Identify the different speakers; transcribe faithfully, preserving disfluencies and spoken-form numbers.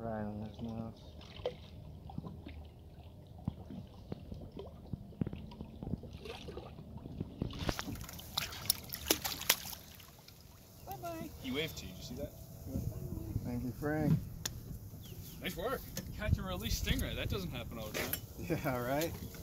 Speaker 1: right on his nose.
Speaker 2: Bye-bye. He waved to you. Did you see that?
Speaker 1: Thank you, Frank.
Speaker 2: Nice work. Catch and release stingray. That doesn't happen all the time.
Speaker 1: Yeah, right?